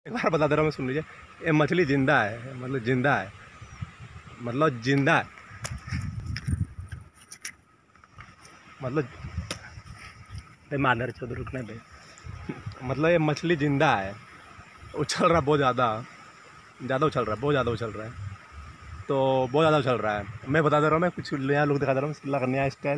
एक बार बता दे रहा हूँ मैं, सुन लीजिए। ये मछली जिंदा है, मतलब जिंदा है, मतलब जिंदा है, मतलब मानर चौधरी रुकने पे, मतलब ये मछली जिंदा है। उछल रहा बहुत ज़्यादा, ज़्यादा उछल रहा है, बहुत ज़्यादा उछल रहा है, तो बहुत ज़्यादा उछल रहा है। मैं बता दे रहा हूँ, मैं कुछ नया लुक दिखा दे रहा हूँ, इसका नया स्टाइल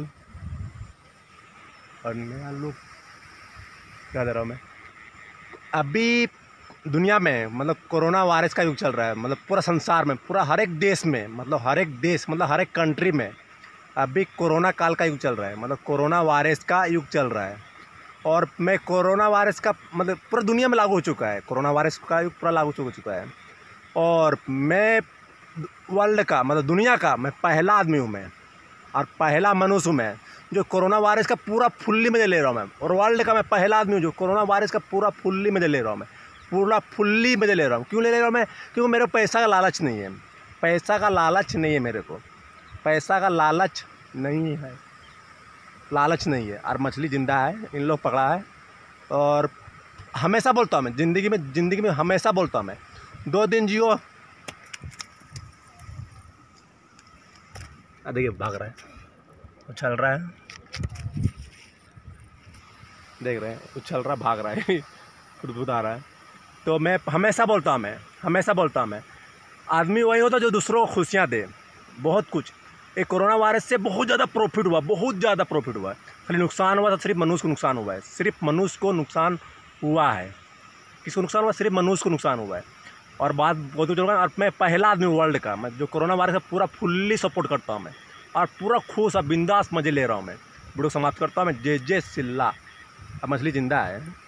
और नया लुक दिखा दे रहा हूँ मैं। अभी दुनिया में मतलब कोरोना वायरस का युग चल रहा है, मतलब पूरा संसार में, पूरा हर एक देश में, मतलब हर एक देश, मतलब हर एक कंट्री में अभी कोरोना काल का युग चल रहा है, मतलब कोरोना वायरस का युग चल रहा है। और मैं कोरोना वायरस का मतलब पूरा दुनिया में लागू हो चुका है, कोरोना वायरस का युग पूरा लागू हो चुका है। और मैं वर्ल्ड का मतलब दुनिया का मैं पहला आदमी हूँ मैं, और पहला मनुष्य हूँ मैं जो कोरोना वायरस का पूरा फुल्ली मज़े ले रहा हूँ मैं। और वर्ल्ड का मैं पहला आदमी हूँ जो कोरोना वायरस का पूरा फुल्ली मज़े ले रहा हूँ मैं, पूरा फुल्ली मज़े ले रहा हूँ। क्यों ले रहा हूँ मैं? क्योंकि मेरे को पैसा का लालच नहीं है, पैसा का लालच नहीं है मेरे को, पैसा का लालच नहीं है, लालच नहीं है। और मछली ज़िंदा है, इन लोग पकड़ा है। और हमेशा बोलता हूँ मैं, ज़िंदगी में हमेशा बोलता हूँ मैं, 2 दिन जियो। देखिए भाग रहा है, उछल रहा है, देख रहे हैं, उछल रहा, भाग रहा है, खुद आ रहा है। तो मैं हमेशा बोलता हूँ, मैं हमेशा बोलता हूँ मैं, आदमी वही होता जो दूसरों को खुशियाँ दे। बहुत कुछ ये कोरोना वायरस से बहुत ज़्यादा प्रॉफिट हुआ, बहुत ज़्यादा प्रॉफिट हुआ है। खाली नुकसान हुआ तो सिर्फ मनुष्य को नुकसान हुआ है, सिर्फ मनुष्य को नुकसान हुआ है। किसको नुकसान हुआ? सिर्फ मनुष्य को नुकसान हुआ है। और बात बहुत कुछ होगा। और मैं पहला आदमी हूँ वर्ल्ड का, मैं जो कोरोना वायरस का पूरा फुल्ली सपोर्ट करता हूँ मैं, और पूरा खुश और बिंदास मज़े ले रहा हूँ मैं। वीडियो समाप्त करता हूँ मैं। जय जय सिल्ला। अब मछली ज़िंदा है।